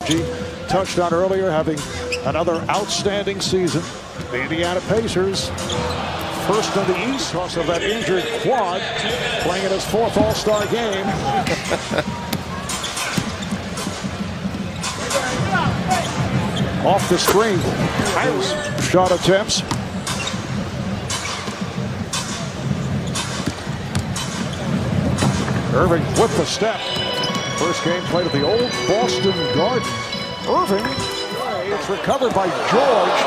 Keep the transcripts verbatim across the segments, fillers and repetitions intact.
She touched on earlier, having another outstanding season. The Indiana Pacers, first in the East, also that injured quad, playing in his fourth All-Star game. Off the screen, nice shot attempts. Irving with the step. First game played at the old Boston Garden. Irving, it's recovered by George.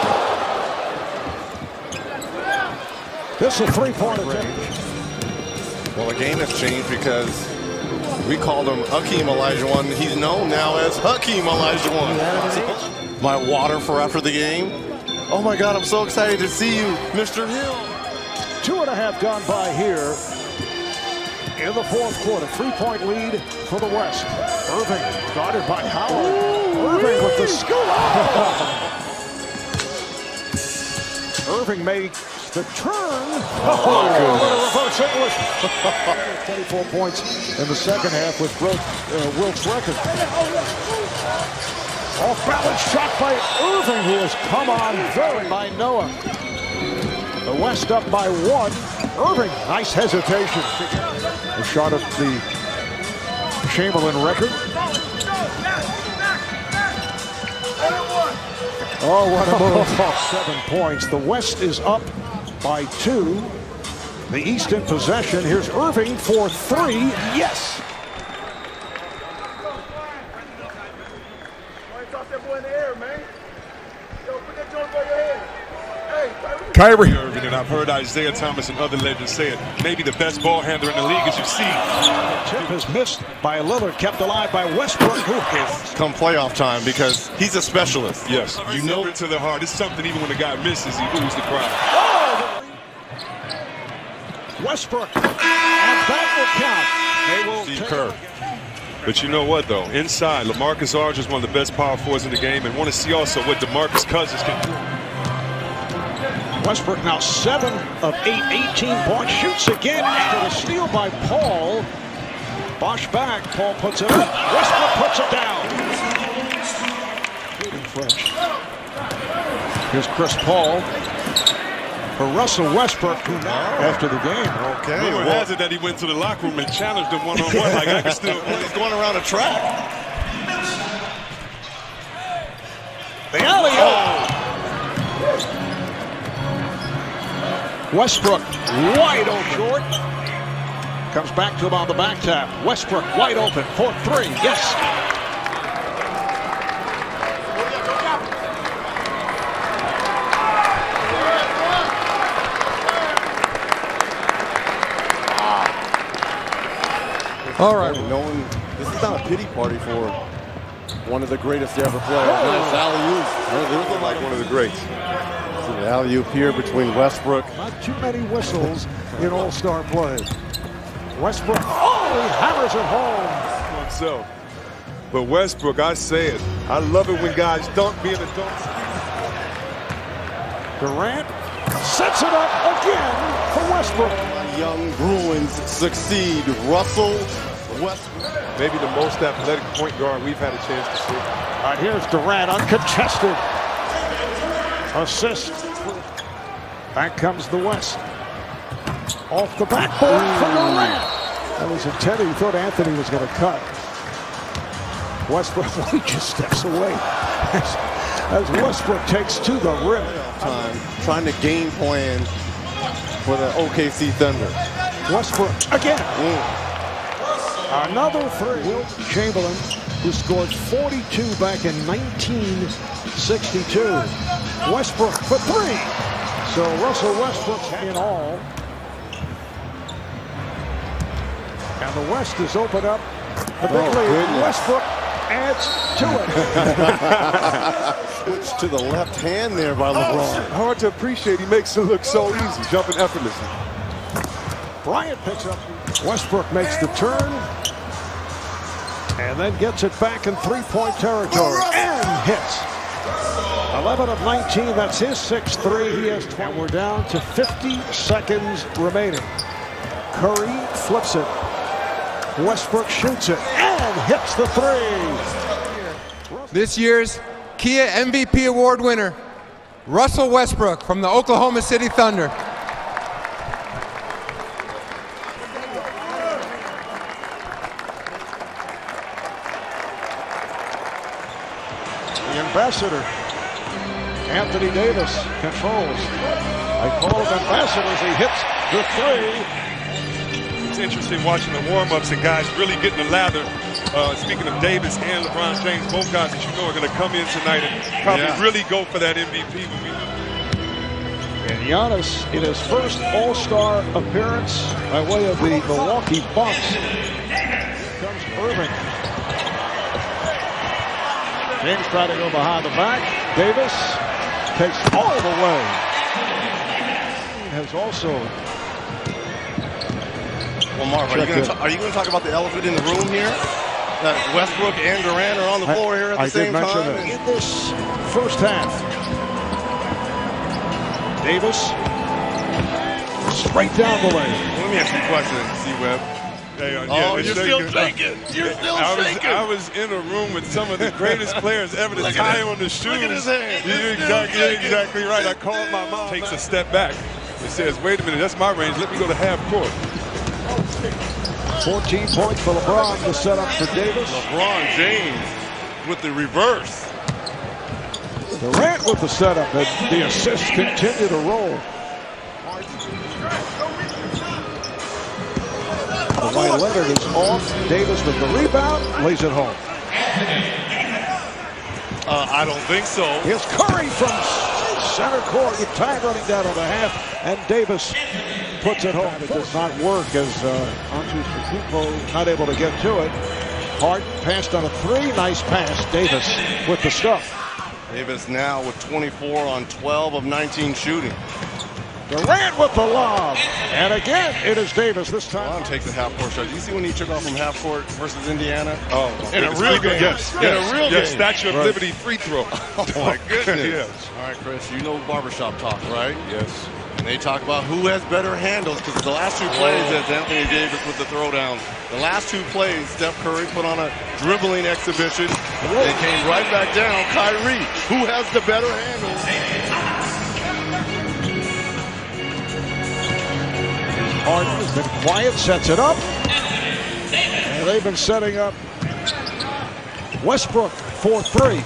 This is a three-point range. Well, the game has changed because we called him Hakeem Olajuwon. He's known now as Hakeem Olajuwon. My water for after the game. Oh my God, I'm so excited to see you, Mister Hill. Two and a half gone by here in the fourth quarter. Three-point lead for the West. Irving guarded by Howard. Ooh, Irving with the scoop. Irving makes the turn. Oh, oh reverse English. twenty-four points in the second half with Wilt, uh, Wilt's record. Off-balance shot by Irving, who has come on very by Noah. The West up by one. Irving, nice hesitation. A shot at the Chamberlain record. Oh, what a move. Seven points. The West is up by two. The East in possession. Here's Irving for three. Yes. Kyrie Irving, and I've heard Isaiah Thomas and other legends say it, maybe the best ball handler in the league as you see. The tip is missed by Lillard, kept alive by Westbrook. Who has come playoff time because he's a specialist. Yes, you know it to the heart. It's something even when the guy misses, he oohs the crowd. Oh! Westbrook, and that will count. They will Steve Kerr. But you know what, though? Inside, LaMarcus Aldridge is one of the best power forwards in the game, and want to see also what DeMarcus Cousins can do. Westbrook now seven of eight, eighteen points, shoots again after the steal by Paul. Bosch back, Paul puts it up, Westbrook puts it down. French. Here's Chris Paul for Russell Westbrook, who now after the game. Okay. Rumor well, has it that he went to the locker room and challenged him one-on-one, like I can still play. He's going around a track. The alley-oop. Westbrook wide open short. Comes back to him on the back tap. Westbrook wide open for three. Yes. All right. No one, this is not a pity party for one of the greatest to ever play. Nice alley-oop. It looks like one of the greats. The alley-oop here between Westbrook. Not too many whistles in All-Star play. Westbrook, oh, he hammers it home. So, but Westbrook, I say it, I love it when guys dunk being a dunk. Durant sets it up again for Westbrook. Young Bruins succeed. Russell Westbrook. Maybe the most athletic point guard we've had a chance to see. All right, here's Durant, uncontested. Assist. Back comes the West. Off the backboard for Durant. That was intended. He thought Anthony was going to cut. Westbrook, he just steps away as, as Westbrook takes to the rim. Time trying to game plan for the O K C Thunder. Westbrook again. Mm. Another three. Wilt Chamberlain, who scored forty-two back in nineteen sixty-two. Westbrook for three. So Russell Westbrook's in all. And the West is opened up. The big Oh, lead. goodness. Westbrook adds to it. Switch to the left hand there by LeBron. Hard to appreciate. He makes it look so easy, jumping effortlessly. Bryant picks up. Westbrook makes the turn. And then gets it back in three-point territory. And hits. eleven of nineteen. That's his sixth three. He has twenty. And we're down to fifty seconds remaining. Curry flips it. Westbrook shoots it and hits the three. this year's Kia M V P award winner, Russell Westbrook from the Oklahoma City Thunder. The ambassador, Anthony Davis, controls. I call him ambassador as he hits the three. It's interesting watching the warm-ups and guys really getting the lather. Uh, speaking of Davis and LeBron James, both guys that you know are going to come in tonight and probably yeah. really go for that M V P. When we... And Giannis in his first All-Star appearance by way of the Milwaukee Bucks. Here comes Irving. James trying to go behind the back. Davis takes all the way. He has also. Well, Marv, are you, gonna are you going to talk about the elephant in the room here? That Westbrook and Durant are on the floor here at the I same did mention time? That. In this first half, Davis straight down the lane. Let me ask you a question, C-Web. Hey, uh, yeah, oh, you're still shaking. You're still I was, shaking. I was in a room with some of the greatest players ever to tie on the shoes. Look at his hand. You're exactly, you're exactly right. I called my mom. Takes a step back. It says, wait a minute, that's my range. Let me go to half court. fourteen points for LeBron to set up for Davis. LeBron James with the reverse. Durant with the setup, and the assists continue to roll. Kawhi Leonard is off. Davis with the rebound, lays it home. Uh, I don't think so. Here's Curry from center court with time running down on the half, and Davis puts it home. It does not work as uh, Antetokounmpo not able to get to it. Harden passed on a three. Nice pass. Davis with the stuff. Davis now with twenty-four on twelve of nineteen shooting. Durant with the lob. And again, it is Davis this time. LeBron takes the half-court shot. Do you see when he took off from half-court versus Indiana? Oh, in a real game. Yes, in yes, a real yes, game. Statue of right. Liberty free throw. Oh, my goodness. Yes. All right, Chris, you know barbershop talk, right? Yes. And they talk about who has better handles, because the last two plays, that's Anthony Davis with the throwdown. The last two plays, Steph Curry put on a dribbling exhibition. They came right back down. Kyrie, who has the better handles? Harden has been quiet, sets it up. And they've been setting up Westbrook for three.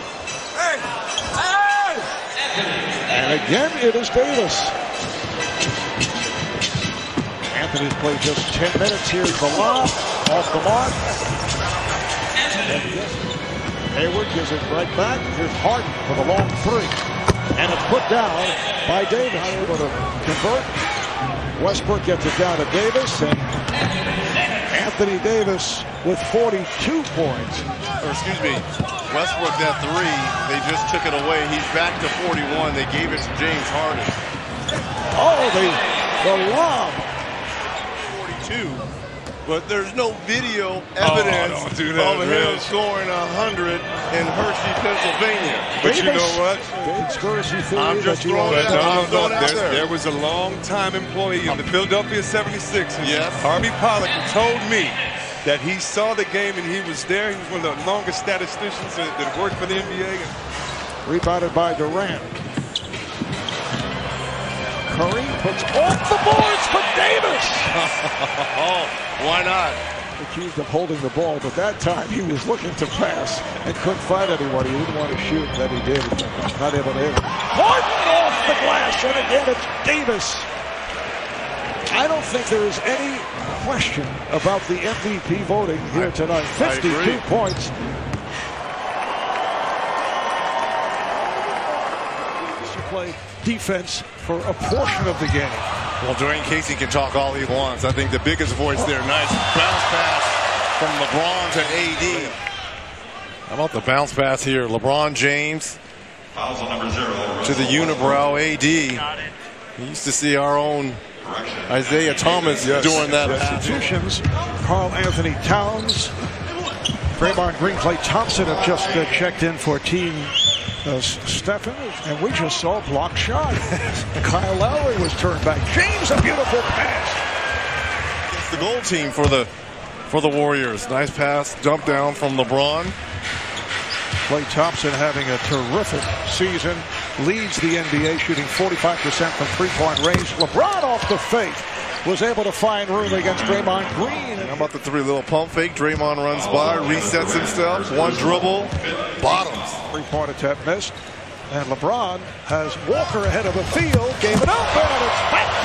And again, it is Davis. Anthony's played just ten minutes. Here's the lob, off the mark. Hayward gives it right back. Here's Harden for the long three. And it's put down by Davis. Able to convert. Westbrook gets it down to Davis, and Anthony Davis with forty-two points. Or excuse me, Westbrook that three, they just took it away. He's back to forty-one. They gave it to James Harden. Oh, the, the lob. forty-two. But there's no video evidence oh, don't do that, of him Rich. scoring one hundred in Hershey, Pennsylvania. But you know what? Conspiracy theory. I'm just that you throwing want it to- out. No, no, no. out There, there. there was a long-time employee in the Philadelphia seventy-sixers, Yes. Harvey Pollack, who told me that he saw the game and he was there. He was one of the longest statisticians that, that worked for the N B A. Rebounded by Durant. Curry puts off the boards for Davis. Oh, why not? Accused of holding the ball, but that time he was looking to pass and couldn't find anybody. He didn't want to shoot, that he did. Not able to hit it. Harden off the glass, and again it's Davis. I don't think there is any question about the M V P voting here tonight. fifty-two points. To play defense for a portion of the game. Well, Dwayne Casey can talk all he wants. I think the biggest voice there. Nice bounce pass from LeBron to A D. How about the bounce pass here? LeBron James to the unibrow A D. We used to see our own Isaiah Thomas Yes. doing that. Institutions, Karl Anthony Towns, Draymond Green, Klay Thompson have just uh, checked in for Team uh, Stephen, and we just saw a block shot. Kyle Lowry was turned back. James, a beautiful pass. It's the goal team for the for the Warriors. Nice pass, jump down from LeBron. Klay Thompson having a terrific season. Leads the N B A, shooting forty-five percent from three-point range. LeBron off the fake was able to find room against Draymond Green. How about the three little pump fake? Draymond runs by, resets himself, one dribble, bottoms. Three-point attempt missed. And LeBron has Walker ahead of the field, gave it up, and it's back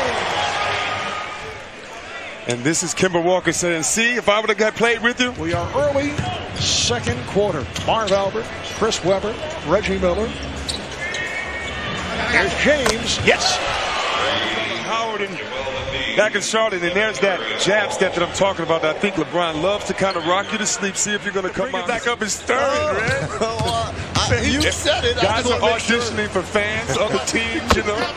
to James. And this is Kemba Walker saying, see, if I would have got played with you. We are early second quarter. Marv Albert, Chris Webber, Reggie Miller. There's James. Yes. Howard and back in Charlotte, and there's that jab step that I'm talking about that I think LeBron loves to kind of rock you to sleep, see if you're going to come out. Back up and stir it, man. Oh, uh, I, you said it. Guys are auditioning for fans, other teams, you know.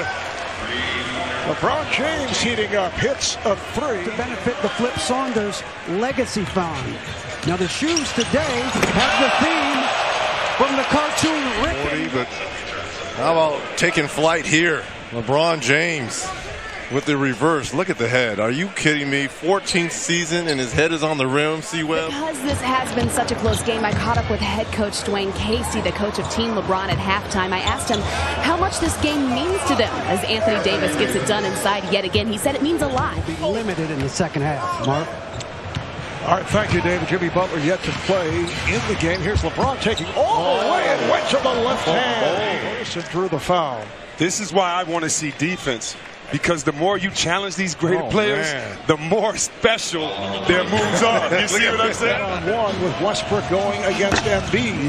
LeBron James heating up, hits a three. To benefit the Flip Saunders legacy fund. Now the shoes today have the theme from the cartoon Rick. forty, but how about taking flight here? LeBron James with the reverse. Look at the head. Are you kidding me? fourteenth season and his head is on the rim, C-Web. Because this has been such a close game, I caught up with head coach Dwayne Casey, the coach of Team LeBron, at halftime. I asked him how much this game means to them as Anthony Davis gets it done inside yet again. He said it means a lot. Be limited in the second half, Mark. All right, thank you, David. Jimmy Butler yet to play in the game. Here's LeBron taking all the way and went to the left hand. Wilson drew the foul. This is why I want to see defense. Because the more you challenge these great oh, players, man. the more special their moves are. You see what I'm saying? On one with Westbrook going against Embiid.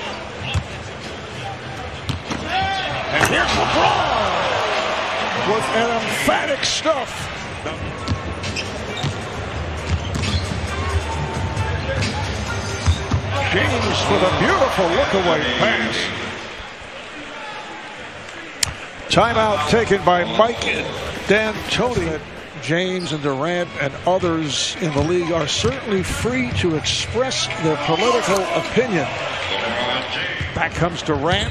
And here's LeBron with an emphatic stuff. James with a beautiful look-away pass. Timeout taken by Mike D'Antoni. James and Durant and others in the league are certainly free to express their political opinion. Back comes Durant.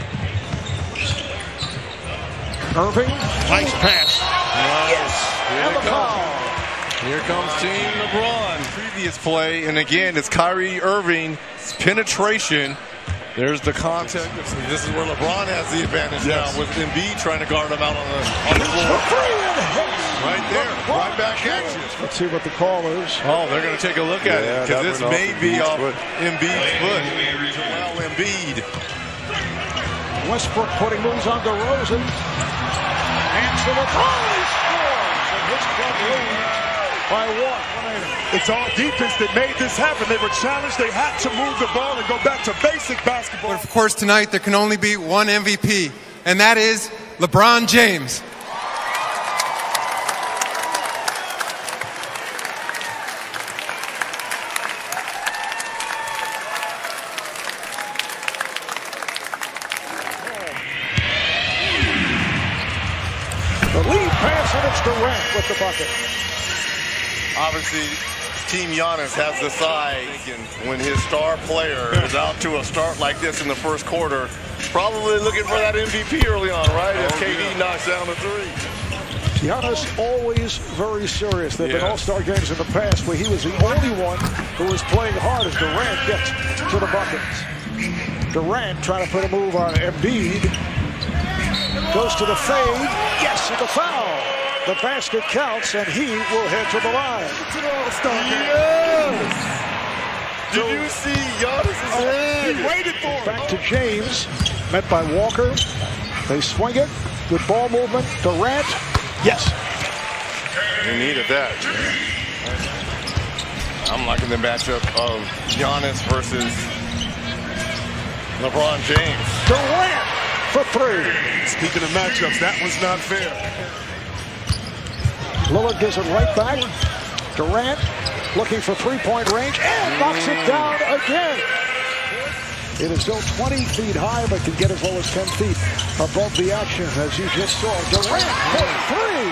Irving, nice pass. Yes, and the foul. Here comes Team LeBron. Previous play, and again, it's Kyrie Irving's penetration. There's the contact. This is where LeBron has the advantage yes. now with Embiid trying to guard him out on the, on the floor. Right there, right back at you. Let's see what the call is. Oh, they're going to take a look at yeah, it because this may be off Embiid's foot. Well, Embiid. Westbrook putting moves on DeRozan. Hands to LeBron. He scores. And his club leads by one. It's all defense that made this happen. They were challenged. They had to move the ball and go back to basic basketball. But of course, tonight there can only be one M V P, and that is LeBron James. The lead pass, and it's Durant with the bucket. Obviously, Team Giannis has the size. When his star player is out to a start like this in the first quarter, probably looking for that M V P early on, right? As K D knocks down the three. Giannis always very serious. There have yes. been all-star games in the past where he was the only one who was playing hard as Durant gets to the buckets. Durant trying to put a move on Embiid. Goes to the fade. Yes, and the foul. The basket counts, and he will head to the line. To the all-star game. Yes. Did you see Giannis' oh, head? He waited for it. Back to James. Met by Walker. They swing it. Good ball movement. Durant. Yes. We needed that. I'm liking the matchup of Giannis versus LeBron James. Durant for three. Speaking of matchups, that one's not fair. Lillard gives it right back. Durant looking for three-point range and knocks it down again. It is still twenty feet high, but can get as low as ten feet above the action, as you just saw. Durant for three.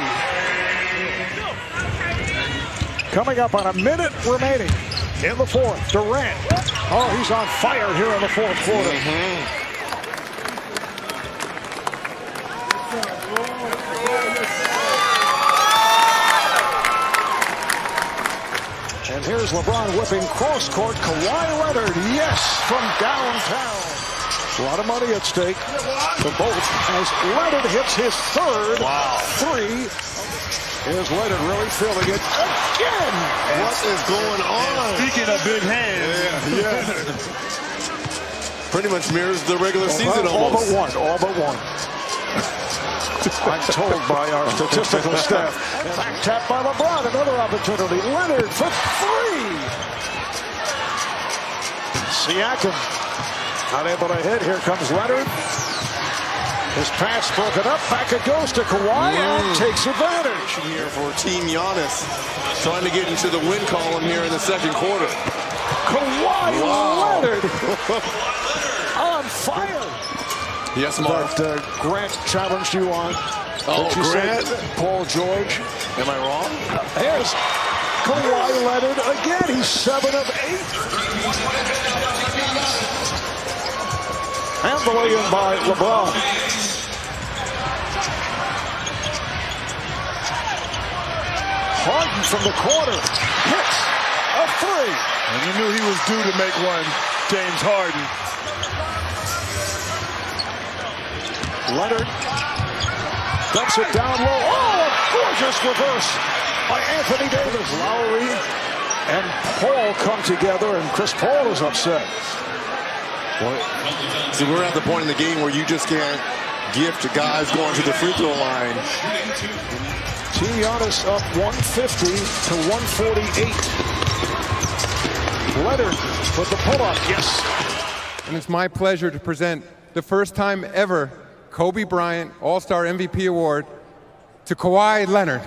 Coming up on a minute remaining in the fourth. Durant. Oh, he's on fire here in the fourth quarter. Mm-hmm. And here's Here's LeBron whipping cross court. Kawhi Leonard, yes, from downtown. A lot of money at stake for both as Leonard hits his third wow. three. Here's Leonard really feeling it again. What is going on? Speaking of big hands. Yeah. yeah. Pretty much mirrors the regular season all almost. All but one. All but one. I'm told by our statistical staff. Back tap by LeBron. Another opportunity. Leonard for three. Siakam not able to hit. Here comes Leonard. His pass broken up. Back it goes to Kawhi mm. and takes advantage. Here for Team Giannis. Trying to get into the win column here in the second quarter. Kawhi wow. Leonard on fire. Yes, Mark. That uh, Grant challenged you on. Oh, you Grant? Paul George. Am I wrong? Here's Kawhi Leonard again. He's seven of eight. And the lay-in by LeBron. Harden from the corner hits a three. And you knew he was due to make one, James Harden. Leonard dumps it down low. Oh, a gorgeous reverse by Anthony Davis. Lowry and Paul come together, and Chris Paul is upset. Well, see, we're at the point in the game where you just can't gift to guys going to the free throw line. Team Giannis up one fifty to one forty-eight. Leonard with the pull-up, yes. And it's my pleasure to present the first time ever Kobe Bryant All-Star M V P Award to Kawhi Leonard.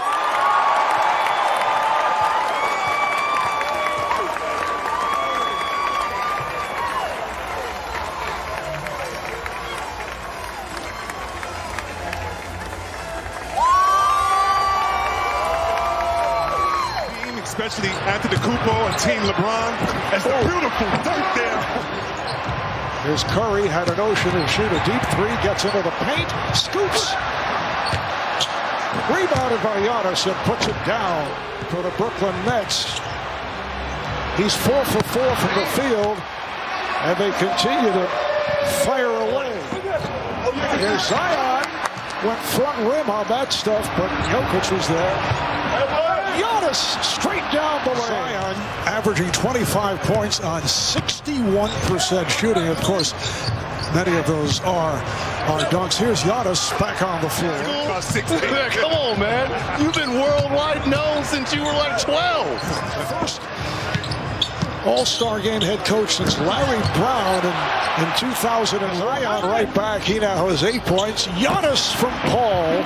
Especially Antetokounmpo and Team LeBron, as the beautiful dunk there. Here's Curry, had an ocean and shoot a deep three, gets into the paint, scoops. Rebounded by Giannis and puts it down for the Brooklyn Nets. He's four for four from the field, and they continue to fire away. Here's Zion, went front rim on that stuff, but Jokic was there. Giannis straight down the lane. Zion averaging twenty-five points on sixty-one percent shooting. Of course, many of those are, are dunks. Here's Giannis back on the floor. Come on, man. You've been worldwide known since you were like twelve. First All-Star game head coach since Larry Brown in, in two thousand. And Zion right back. He now has eight points. Giannis from Paul.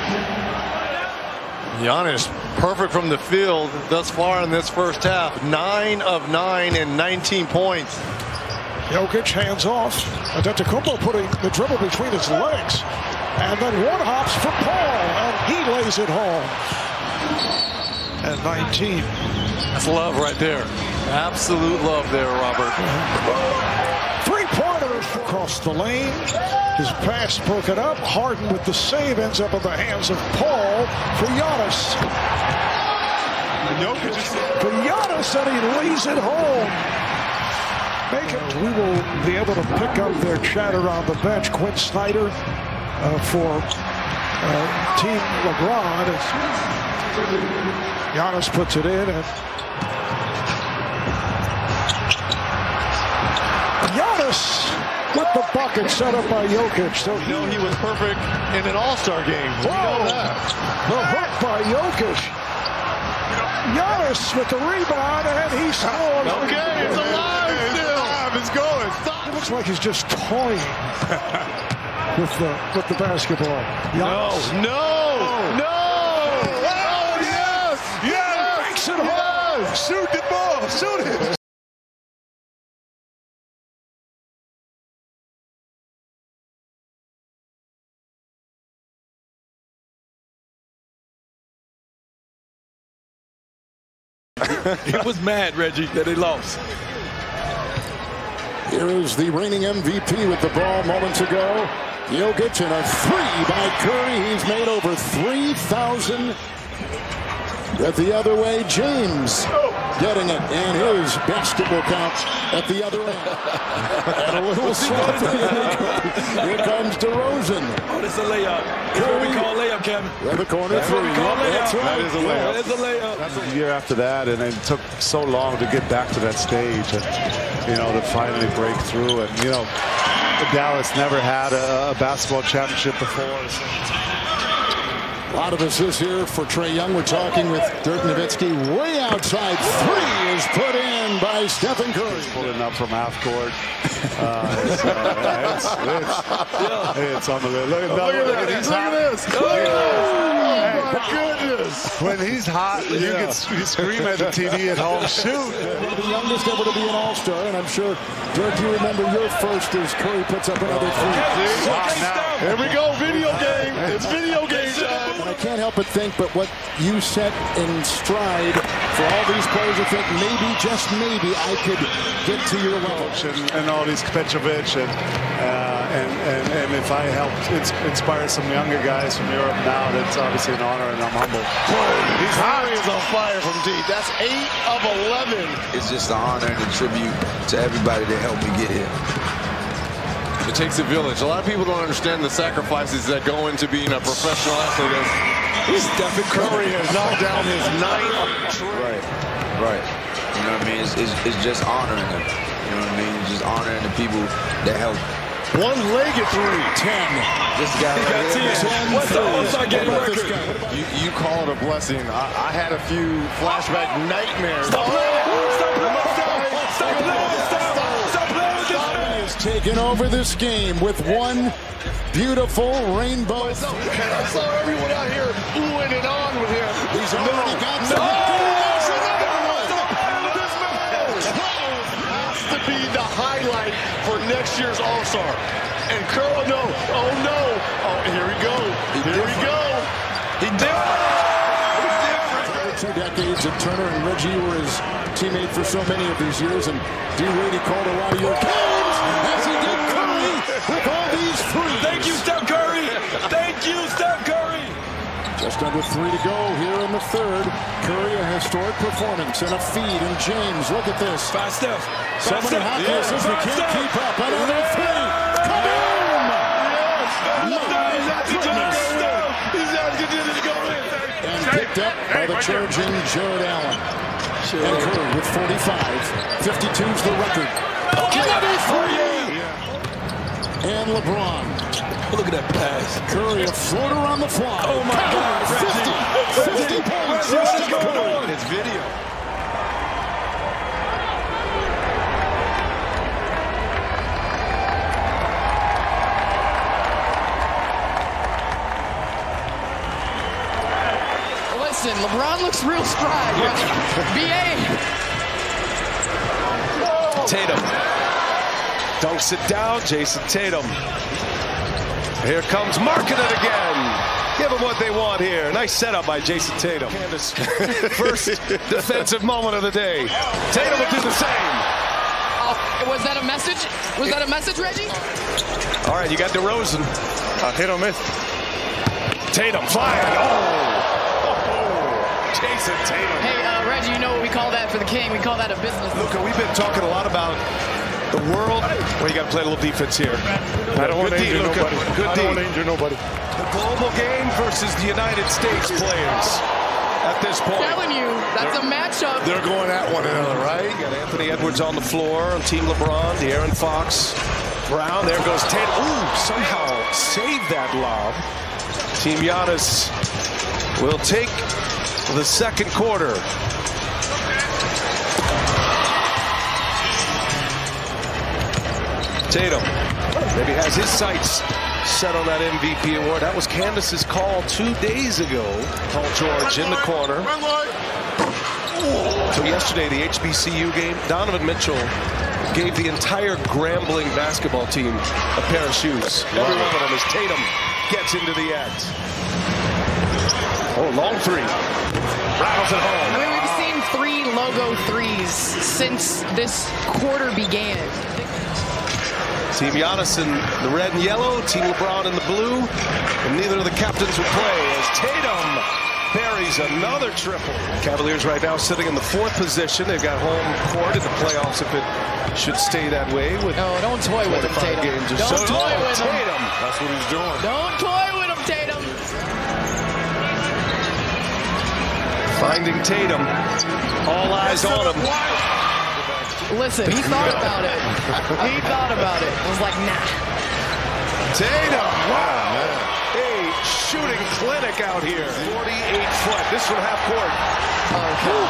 Giannis perfect from the field thus far in this first half. Nine of nine and nineteen points. Jokic hands off. Antetokounmpo putting the dribble between his legs. And then one hops for Paul. And he lays it home. And nineteen. That's love right there. Absolute love there, Robert. Three-pointers across the lane. His pass broken up. Harden with the save ends up in the hands of Paul for Giannis. For Giannis, and he lays it home. Make it. We will be able to pick up their chatter on the bench. Quinn Snyder uh, for uh, Team LeBron. As Giannis puts it in, and Giannis with the bucket set up by Jokic. So you know he was perfect in an All-Star game. We know that. The hook by Jokic. Giannis with the rebound, and he scored. Okay, it's alive still. It's alive. It's going. It looks like he's just toying with the with the basketball. Giannis. No, no, no. Oh, yes, yes. Makes it home. Shoot the ball. Shoot it. He was mad, Reggie, that he lost. Here is the reigning M V P with the ball moments ago. Jokic, and a three by Curry. He's made over three thousand. At the other way, James. getting it, and his best it will count at the other end. And a little sloppy. Here comes DeRozan. Oh, this is a layup. That's what we call layup, Kevin. Right the corner That's three. what we call layup. That's right. That is a layup. That is a layup. That's a year after that, and it took so long to get back to that stage, and you know, to finally break through. And you know, Dallas never had a, a basketball championship before. So. A lot of assists here for Trae Young. We're talking with Dirk Nowitzki. Way outside. Three is put in by Stephen Curry. Pulling up from half court. Uh, it's, uh, it's, it's, yeah. it's unbelievable. Look at, oh, look, look, at, look, look at this. Look at this. Oh, my goodness. When he's hot, yeah. you can you scream at the T V at home. Shoot. The youngest ever to be an All-Star, and I'm sure, Dirk, you remember your first as Curry puts up another three. Okay, now. Here we go. Video game. It's video game time. And I can't help but think, but what you set in stride for all these players to think, maybe, just maybe, I could get to your level. And, and all these Petrovic, and, uh, and, and, and if I helped inspire some younger guys from Europe now, that's obviously an honor, and I'm humbled. He's high is on fire from deep. That's eight of eleven. It's just an honor and a tribute to everybody that helped me get here. It takes a village. A lot of people don't understand the sacrifices that go into being a professional athlete. Stephen Curry has knocked down his ninth. Right, right. You know what I mean? It's, it's, it's just honoring them. You know what I mean? It's just honoring the people that help. One-legged three. Ten. This guy he got right ten. What's the All-Star game record? You, you call it a blessing. I, I had a few flashback nightmares. Stop playing! Stop playing! Stop playing! Stop playing! Has taken over this game with one beautiful rainbow. I saw everyone out here oohing and on with him. He's already got no. some. To be the highlight for next year's All-Star. And Curl, no, oh no, oh, here we go, here we go. He different. He's different. Two decades of Turner and Reggie were his teammate for so many of these years, and D. Wade called a lot of your games as he did Curry with all these threes. Thank you, Steph Curry. Thank you, Steph Curry. Just under three to go here in the third. Curry, a historic performance and a feed. And James, look at this. Fast Steph. So many hot misses, we can't keep up. Another three. Kaboom! Yes! And picked up by the charging Jared Allen. And Curry with forty-five. fifty-two's the record. Another three! And LeBron. Look at that pass. Curry, a floater on the fly. Oh, my God. fifty. fifty points. What's going on? It's video. Listen, LeBron looks real stride. B A Tatum. Dunks it down. Jason Tatum. Here comes marking it again. Give them what they want here. Nice setup by Jason Tatum. First defensive moment of the day. Tatum will do the same. Oh, was that a message? Was that a message, Reggie? All right, you got DeRozan. Uh, hit or miss. Tatum flying. Oh. oh. Jason Tatum. Hey, uh, Reggie, you know what we call that for the king? We call that a business. Luka, we've been talking a lot about the world. Well, you got to play a little defense here. I don't want to injure Luka. nobody. Good I don't want to injure nobody. The global game versus the United States players at this point. I'm telling you, that's a matchup. They're going at one another, right? You got Anthony Edwards on the floor on Team LeBron, De'Aaron Fox, Brown. There goes Tatum. Ooh, somehow saved that lob. Team Giannis will take the second quarter. Tatum maybe has his sights set on that M V P award. That was Candace's call two days ago. Paul George in the corner. So yesterday, the H B C U game, Donovan Mitchell gave the entire Grambling basketball team a pair of shoes. Every one of them as Tatum gets into the act. Oh, long three. Rattles it home. I mean, we've seen three logo threes since this quarter began. Team Giannis in the red and yellow, Team LeBron in the blue, and neither of the captains would play as Tatum buries another triple. Cavaliers right now sitting in the fourth position. They've got home court in the playoffs if it should stay that way. With no, don't toy with him, Tatum. Games or don't so. toy oh, with Tatum. him. That's what he's doing. Don't toy with him, Tatum. Finding Tatum. All eyes on him. Listen, he thought about it. He thought about it. I was like, nah. Tatum. Wow. Oh, a shooting clinic out here. forty-eight foot. This from half court. Okay.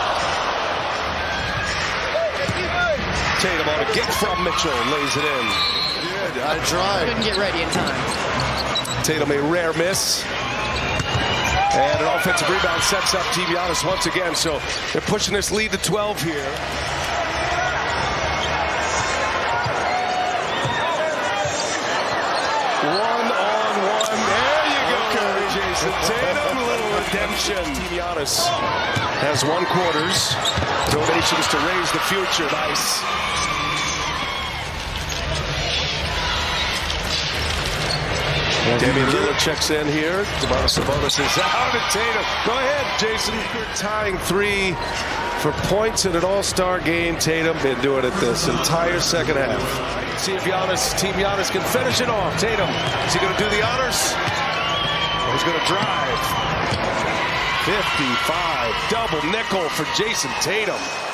Tatum on a kick from Mitchell. Lays it in. Good. I tried. Couldn't get ready in time. Tatum a rare miss. And an offensive rebound sets up Team Giannis once again. So they're pushing this lead to twelve here. One on one. There you go, okay. Jason Tatum. A little redemption. Team Giannis has one quarters. Donations to raise the future. Nice. Damian Lillard checks in here. Domantas Sabonis is out and Tatum. Go ahead, Jason. You're tying three for points in an all-star game. Tatum been doing it this entire second half. See if Giannis, Team Giannis can finish it off. Tatum, is he going to do the honors? Or he's going to drive. fifty-five, double nickel for Jason Tatum.